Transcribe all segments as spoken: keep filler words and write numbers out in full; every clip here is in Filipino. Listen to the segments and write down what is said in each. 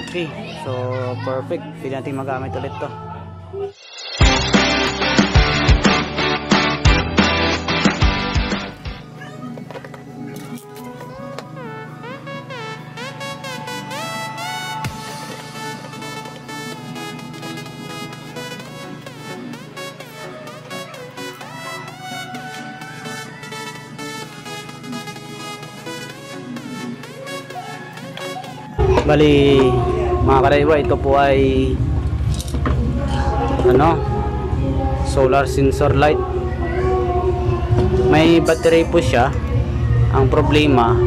Okay, so perfect. Pwede natin magamit ulit to. Bali mga karaywa, ito po ay ano, solar sensor light. May battery po siya. Ang problema,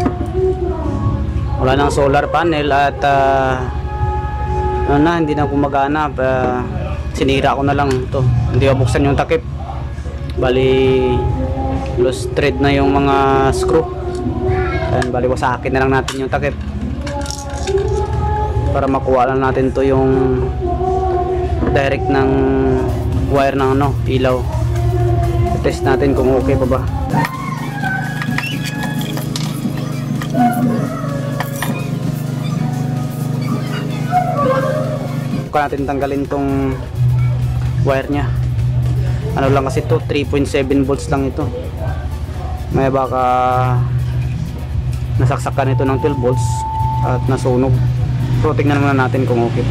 wala nang solar panel at uh, ano na, hindi na gumagana. uh, Sinira ko na lang ito, hindi ko buksan yung takip. Bali loose thread na yung mga screw. Ayan, bali wasakin na lang natin yung takip para makuha lang natin to yung direct ng wire ng ano, ilaw. Test natin kung okay pa ba. Bukan natin tanggalin tong wire nya. Ano lang kasi to, three point seven volts lang ito. May baka nasaksakan ito ng twelve volts at nasunog. So tingnan muna natin kung okay pa.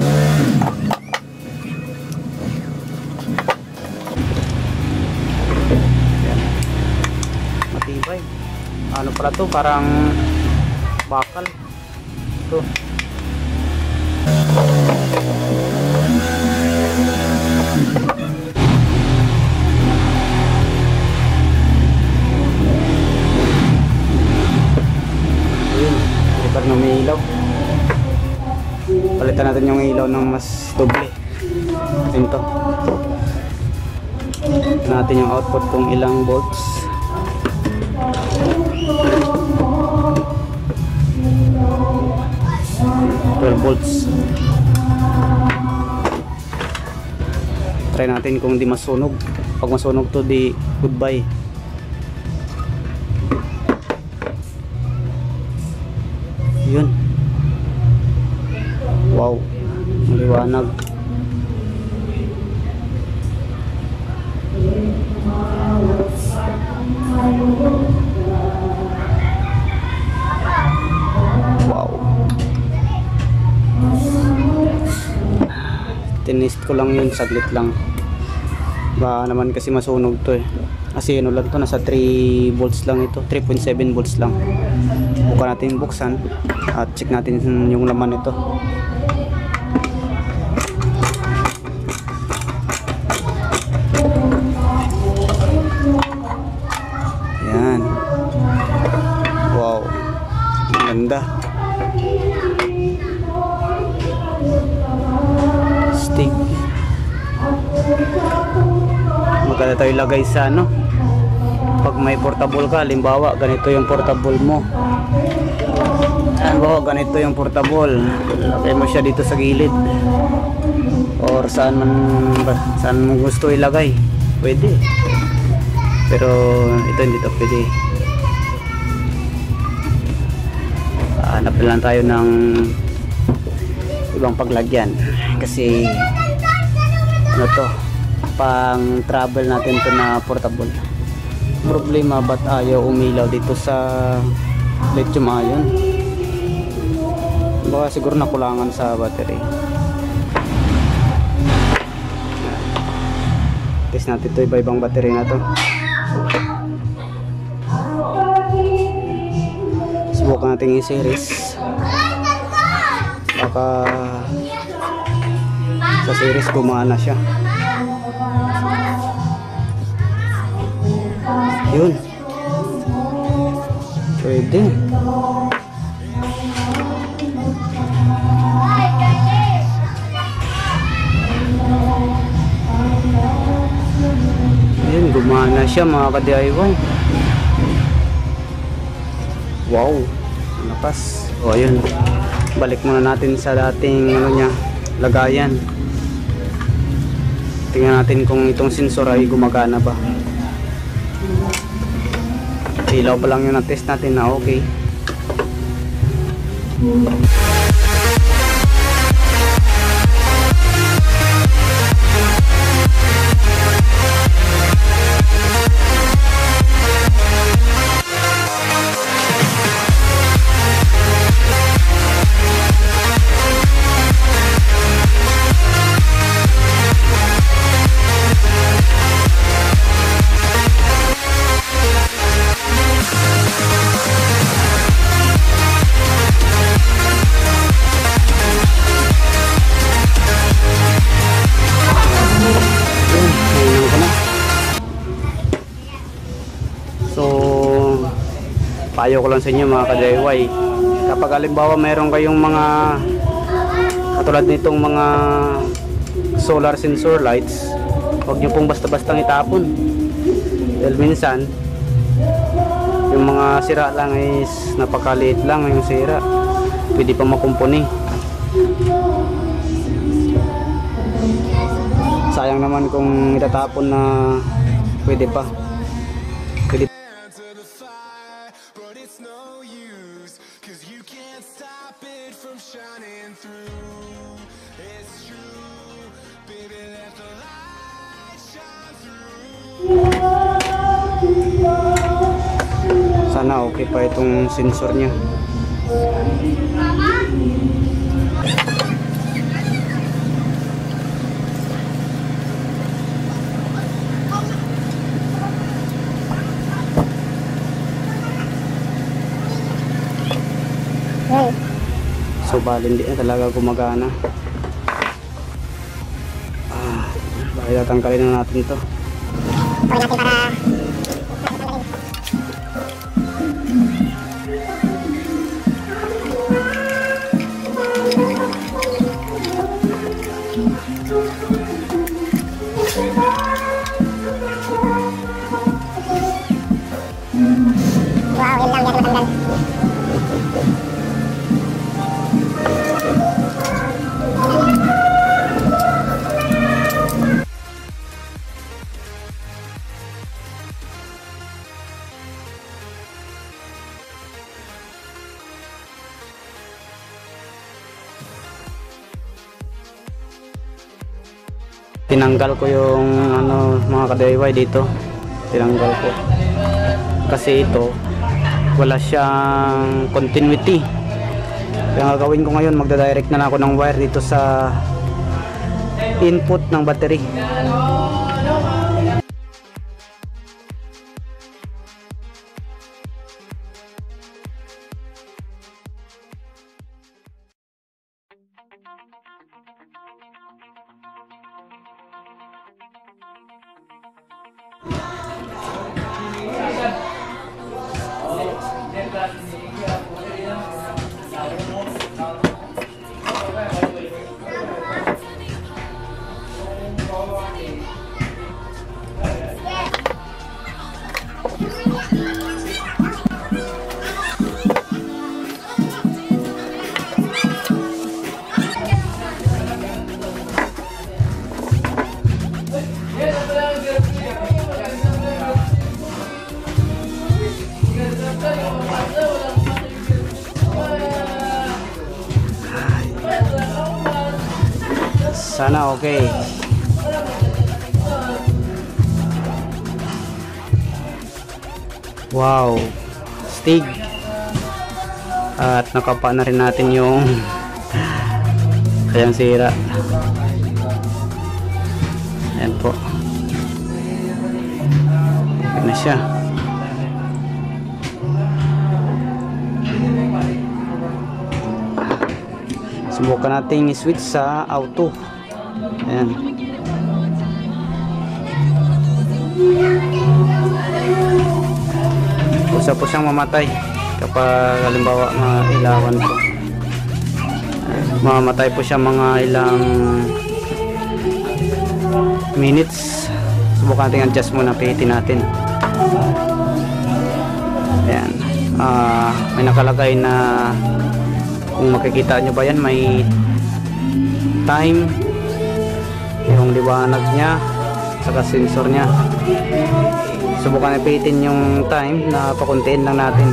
Ayan. Matibay. Ano pala to? Parang bakal. Ito. Ayun. Hindi pa rin umiilaw. Palitan natin yung ilaw ng mas doble. Ito natin yung output kung ilang volts. twelve volts. Try natin kung di masunog. Pag masunog to, di goodbye. Yun. Wow, maliwanag. Wow. Tinest ko lang yun, saglit lang. Baka naman kasi masunog to eh. Kasi ano lang to, nasa three volts lang ito, three point seven volts lang. Buka natin buksan at check natin yung laman nito. Yan. Wow. Ganda. Stick. Maganda tayo lagay sa ano. Pag may portable ka, halimbawa ganito yung portable mo. Halimbawa ganito yung portable. Lagay mo siya dito sa gilid. Or saan man saan mo gusto ilagay. Pwede. Pero ito hindi to pwede. Hanap lang tayo ng ibang paglagyan kasi ano to, pang travel natin to na portable. Problema, ba't ayaw umilaw dito sa lithium ion? Baka siguro nakulangan sa battery. Test natin to, iba-ibang battery na to. Subukan natin yung series. Baka sa series gumana siya. Yun. Pwede. Yun, gumana siya mga ka-D I Y. Wow, lakas. O ayun, balik muna natin sa dating ano niya, lagayan. Tingnan natin kung itong sensor ay gumagana ba. Ilaw pa lang yung na-test natin na okay. payo ko lang sa inyo mga ka-D I Y, kapag halimbawa mayroon kayong mga katulad nitong mga solar sensor lights, huwag nyo pong basta-bastang itapon, dahil minsan yung mga sira lang is napakaliit lang yung sira, pwede pa makumpuni. Sayang naman kung itatapon na pwede pa. Pwede. Sana okay pa itong sensor niya. So bali hindi na talaga gumagana. Ah, bakit tatanggalin na natin to. Pwede natin para wow, yun lang, yan matanggal. Tinanggal ko yung ano mga ka-D I Y dito. Tinanggal ko. Kasi ito wala siyang continuity. Kaya ang gagawin ko ngayon, magda-direct na lang ako ng wire dito sa input ng battery. Sana okay. Wow, stig. At nakapa na rin natin yung kayang sira. Ayan po. Okay na siya. Subukan natin i-switch sa auto. Ayan. Kusa po siyang mamatay kapag halimbawa mailawan po. Mamamatay po siya mga ilang minutes. Subukan natin adjust muna, pihitin natin. Ayan. Uh, may nakalagay na, kung makikita nyo ba yan, may time, yung liwanag niya saka sensor niya. Subukan ipitin yung time na pakuntiin lang natin.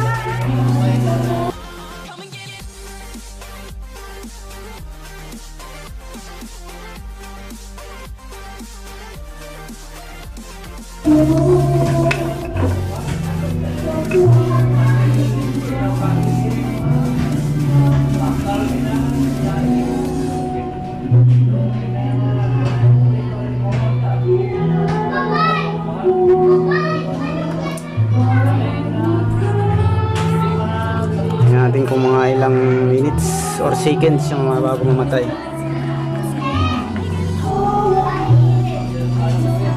Natin kung mga ilang minutes or seconds yung mga bago mamatay.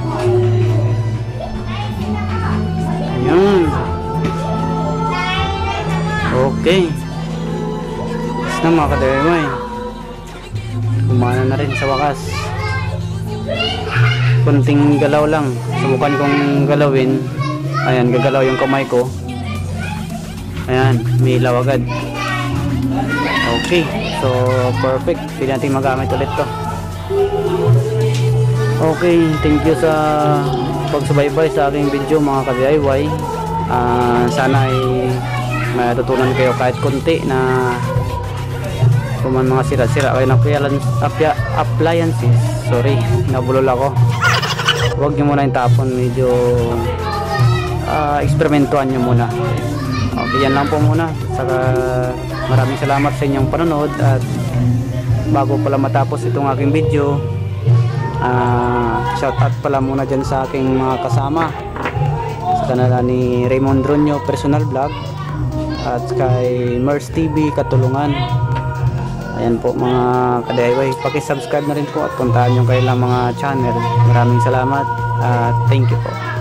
Ayan. Okay. Tapos na mga ka-D I Y. Gumana na rin sa wakas. Kunting galaw lang. Subukan kong galawin. Ayan, gagalaw yung kamay ko. Ayan, may ilaw agad. Okay, so perfect. Pwede natin magamit ulit to. Okay, thank you sa pagsubaybay sa aking video mga ka-D I Y. uh, Sana ay matutunan kayo kahit konti na kung man mga sira-sira kayo ng appliances. Sorry, nabulol ako. Huwag nyo muna yung tapon. Medyo uh, eksperimentuhan nyo muna. Okay, yan lang po muna. Saka maraming salamat sa inyong panonood. At bago pala matapos itong aking video, uh, shout out pala muna dyan sa aking mga kasama sa kanala ni Raymond Ronyo Personal Vlog at kay Mers T V Katulungan. Ayan po mga ka-D I Y, paki-subscribe na rin po at puntahan yung kailang mga channel. Maraming salamat at thank you po.